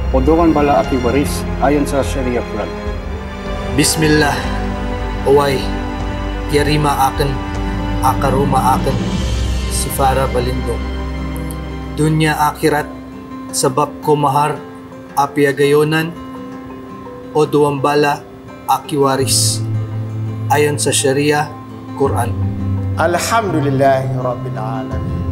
o doon bala aki waris ayon sa Sharia Quran. Bismillah, away, yarima akan, akaruma akan, sifara balindong. Dunya akhirat, sabab ko mahar, api agayonan, o duwambala, aki waris, ayon sa Sharia Quran. Alhamdulillahi Rabbil Alamin.